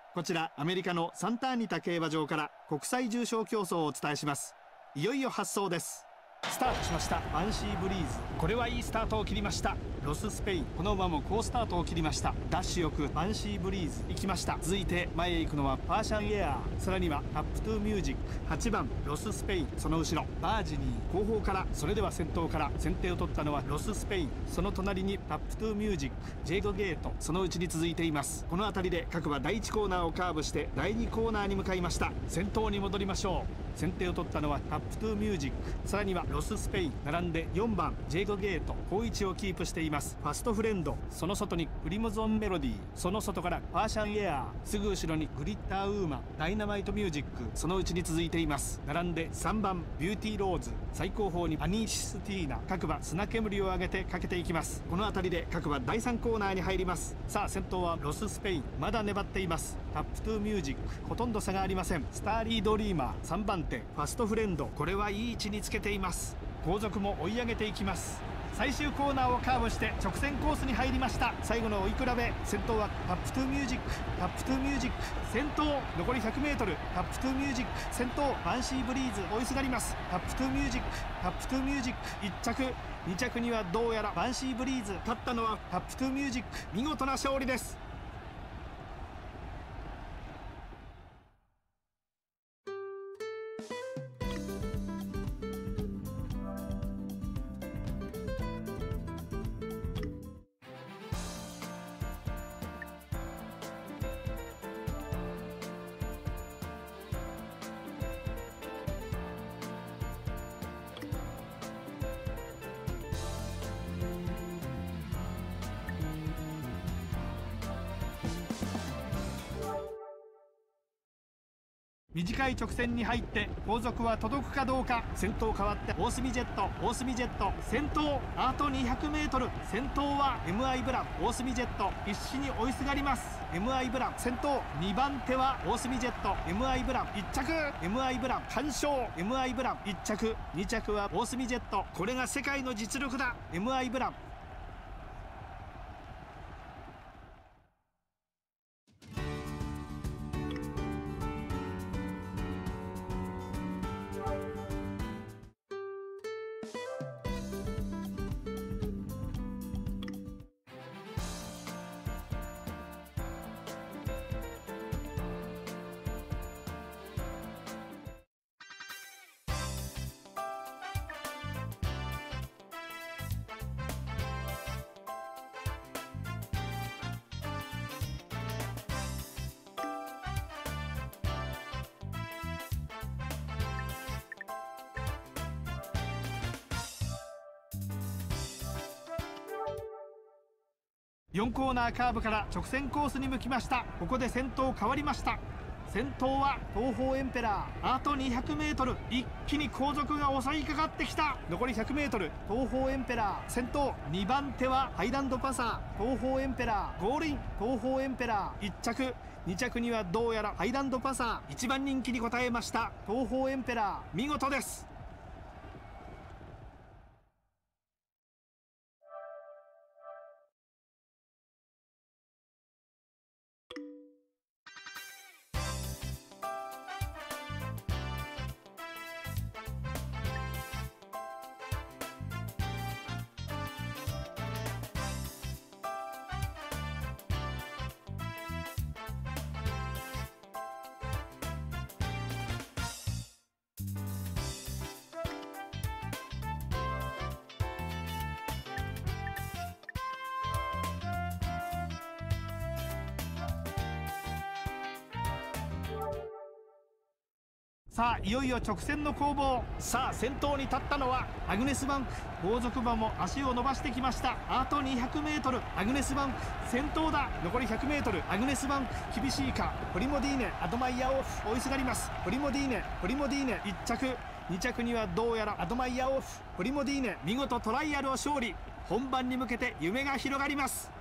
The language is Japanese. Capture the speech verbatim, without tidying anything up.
こちらアメリカのサンターニタ競馬場から国際重賞競争をお伝えします。いよいよ発走です。スタートしました。バンシーブリーズ、これはいいスタートを切りました。ロススペイン、この馬も好スタートを切りました。ダッシュよくバンシーブリーズ行きました。続いて前へ行くのはパーシャンエアー、さらにはアップトゥーミュージック、はちばんロススペイン、その後ろバージニー、後方から。それでは先頭から先手を取ったのはロススペイン、その隣にアップトゥーミュージック、ジェイドゲート、そのうちに続いています。この辺りで各馬だいいちコーナーをカーブしてだいにコーナーに向かいました。先頭に戻りましょう。先手を取ったのはアップトゥーミュージック、さらにはロススペイン、並んでよんばんジェイドゲート、好位置をキープしています。ファストフレンド、その外にクリムゾンメロディー、その外からパーシャンエアー、すぐ後ろにグリッターウーマン、ダイナマイトミュージック、そのうちに続いています。並んでさんばんビューティーローズ、最後方にアニーシスティーナ、各馬砂煙を上げてかけていきます。この辺りで各馬だいさんコーナーに入ります。さあ先頭はロススペイン、まだ粘っています。アップトゥーミュージック、ほとんど差がありません。スターリードリーマー、さんばん手ファストフレンド、これはいい位置につけています。後続も追い上げていきます。最終コーナーをカーブして直線コースに入りました。最後の追い比べ、先頭はアップトゥーミュージック、アップトゥーミュージック先頭、残り ひゃくメートル、アップトゥーミュージック先頭、バンシーブリーズ追いすがります。アップトゥーミュージック、アップトゥーミュージックいっ着、に着にはどうやらバンシーブリーズ、勝ったのはアップトゥーミュージック、見事な勝利です。短い直線に入って後続は届くかどうか。先頭変わって大隅ジェット、大隅ジェット先頭、あと にひゃくメートル、先頭は エムアイ ブラン、大隅ジェット必死に追いすがります。 エムアイ ブラン先頭、にばん手は大隅ジェット、 エムアイ ブランいっ着、 エムアイ ブラン完勝、 エムアイ ブランいっ着、に着は大隅ジェット、これが世界の実力だ。 エムアイ ブランよんコーナーカーブから直線コースに向きました。ここで先頭変わりました。先頭は東方エンペラー、あと にひゃくメートル、一気に後続が襲いかかってきた。残り ひゃくメートル、東方エンペラー先頭、にばん手はハイランドパサー、東方エンペラーゴールイン、東方エンペラーいっ着、に着にはどうやらハイランドパサー、いちばん人気に応えました。東方エンペラー見事です。さあいよいよ直線の攻防。さあ先頭に立ったのはアグネスバンク、後続馬も足を伸ばしてきました。あと にひゃくメートル、アグネスバンク先頭だ。残り ひゃくメートル、アグネスバンク厳しいか。プリモディーネ、アドマイヤオフ追いすがります。プリモディーネ、プリモディーネいっ着、に着にはどうやらアドマイヤオフ、プリモディーネ見事トライアルを勝利。本番に向けて夢が広がります。